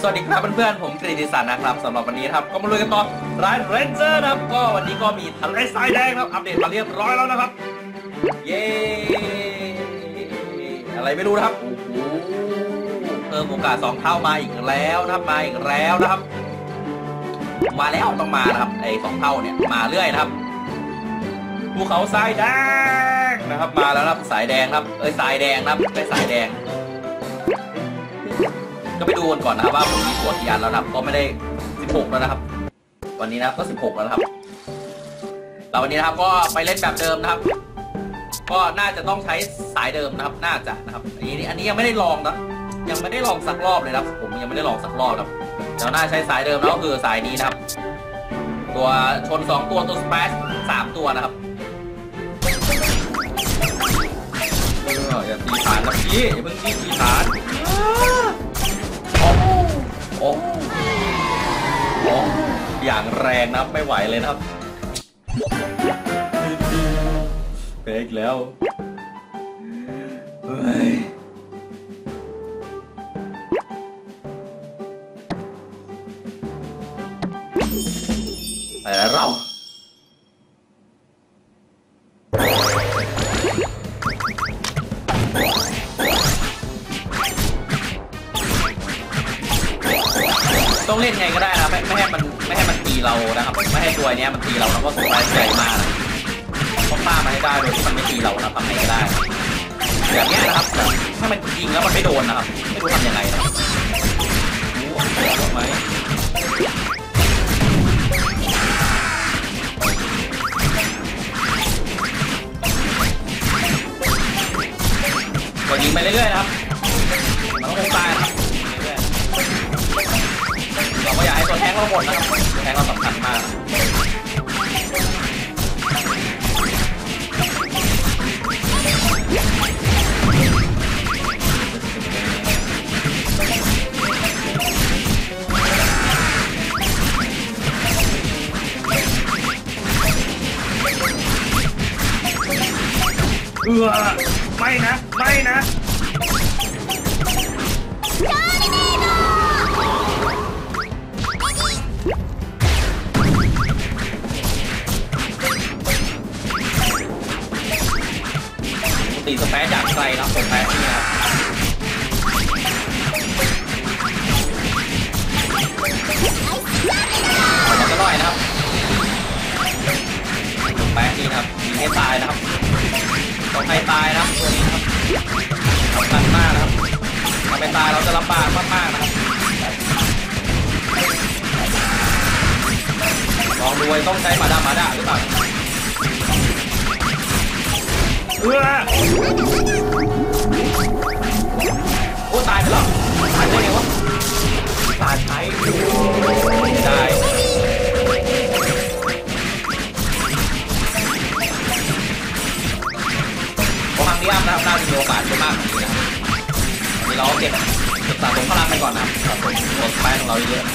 วัสดีครับเพื่อนๆผมกฤติศักดิ์นะครับสำหรับวันนี้ครับก็มาลุยกันต่อร้านเรนเจอร์นะครับก็วันนี้ก็มีทะเลทรายแดงครับอัปเดตมาเรียบร้อยแล้วนะครับเย้อะไรไม่รู้นะครับโอ้โหเพิ่มโอกาส2 เท่ามาอีกแล้วนะครับมาอีกแล้วนะครับมาแล้วต้องมานะครับไอ้2 เท่าเนี่ยมาเรื่อยนะครับภูเขาทรายแดงนะครับมาแล้วครับสายแดงครับสายแดงครับไม่สายแดงก็ไปดูกันก่อนนะครับว่าผมมีตัวกี่อันแล้วนะครับก็ไม่ได้16แล้วนะครับวันนี้นะครับก็16แล้วนะครับแต่วันนี้นะครับก็ไปเล่นแบบเดิมนะครับก็น่าจะต้องใช้สายเดิมนะครับน่าจะนะครับอันนี้ยังไม่ได้ลองนะยังไม่ได้ลองสักรอบเลยครับผมยังไม่ได้ลองสักรอบครับเดี๋ยวน่าใช้สายเดิมแล้วก็คือสายนี้นะครับตัวชน2 ตัวสเปซ3 ตัวนะครับอย่าตีฐานนะพี่อย่าเพิ่งตีฐานโอ้อย่างแรงนะไม่ไหวเลยนะครับเฟกแล้วเฮ้ยไปแล้วเราต้องเล่นไงก็ได้นะไม่ให้มันตีเรานะครับไม่ให้ตัวนี้มันตีเราแล้วก็สบายใจมากต้องฆ่ามันให้ได้โดยที่มันไม่ตีเรานะทำไงก็ได้แบบนี้นะครับถ้ามันยิงแล้วมันไม่โดนนะครับไม่รู้ทำยังไงนะรู้ไหมก็ยิงไปเรื่อยๆนะครับมันต้องตายนะครับเราก็อยากให้ตัวแทงเราหมดนะครับตัวแทงเราสำคัญมากไม่นะไม่นะตีสเปซจากไกลนะผมแพ้นี่นะครับมันจะร่อยนะครับสเปซนี่นะครับยิงให้ตายนะครับต้องให้ตายนะครับตัวนี้ครับสำคัญมากนะครับถ้าไม่ตายเราจะลำบากมากๆนะครับลองดูต้องใช้มาดาหรือเปล่าโอ้ตายไปแล้วตายได้ไงวะตายใช้ไม่ได้เพราะครั้งนี้อัพนะครับน่าจะมีโอกาสเยอะมากนี่เราเก็บสะสมพลังไปก่อนนะครับลดไปของเราเยอะ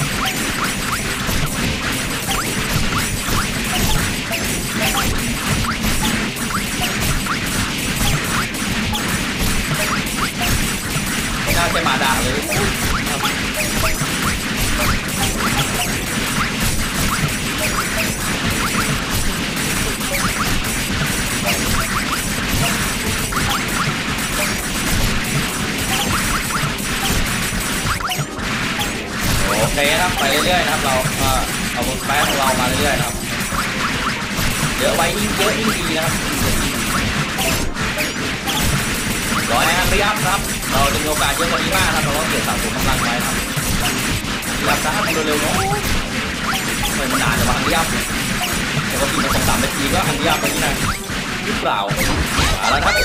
ไม่น่าใช่มาด่าเลยโอเคครับไปเรื่อยๆนะครับเราเอาบนแป้งของเรามาเรื่อยๆนะครับเยอะไว้ยิ่งเยอะยิ่งดีนะครับร้อยนะครับไม่ยับครับเราจะมีโอกาสเยอะกว่านี้มากครับเราต้องเก็บสะสมกำลังไว้ครับยับซะให้เร็วๆเนาะไม่นานจะวางยับปกติมัน2-3 นาทีก็อันยับไปนี่นะหรือเปล่าอะไรครับ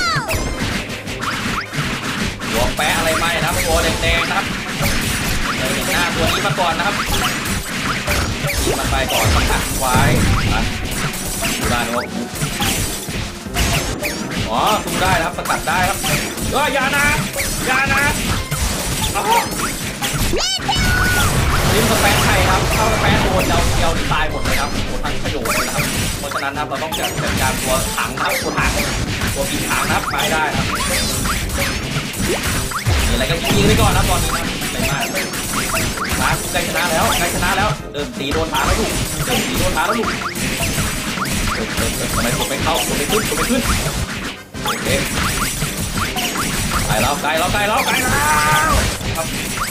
หัวแปะอะไรไม่นะครับตัวแดงๆนะครับเห็นหน้าตัวนี้มาก่อนนะครับยิงมันไปก่อนต้องอัดไว้นะดูได้นะครับอ๋อสู้ได้ครับสกัดได้ครับอย่านะลิ้นสเปนไทยครับเข้าสเปนโดนเดียวตายหมดเลยครับหมดทั้งประโยชน์เลยนะครับเพราะฉะนั้นเราต้องจัดการตัวถังครับตัวปีนถังนะครับไปได้ครับมีอะไรก็ยิงไปก่อนนะตอนนี้นะไม่มากใกล้ชนะแล้วใกล้ชนะแล้วเดินตีโดนขาแล้วลูกเดินตีโดนขาแล้วลูกทำไมกดไม่เข้ากดไม่ขึ้นกดไม่ขึ้นโอเคไกลแล้วไกลแล้วไกลแล้วไกลแล้วครับ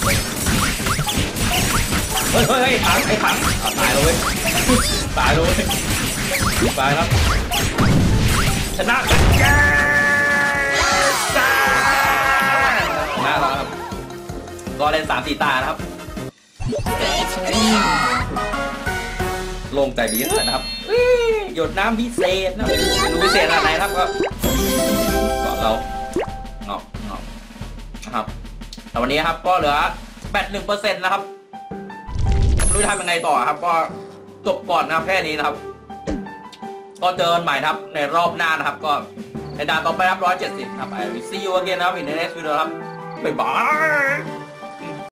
เฮ้ยเฮ้ยถังไอ้ถังตายแล้วเว้ยตายแล้วเว้ยตายแล้วชนะกันชนะแล้วครับก็เล่น3-4 ตานะครับลงใจดีเลยนะครับหยดน้ำพิเศษนะรู้พิเศษอะไรครับก็เราเงานะครับแต่วันนี้ครับก็เหลือ81%นะครับไม่รู้ทำยังไงต่อครับก็จบก่อนนะครับแค่นี้นะครับก็เจอกันใหม่ครับในรอบหน้านะครับก็ในด่านต่อไปครับ170ครับI will see you again นะครับin the next video ครับบ๊ายบาย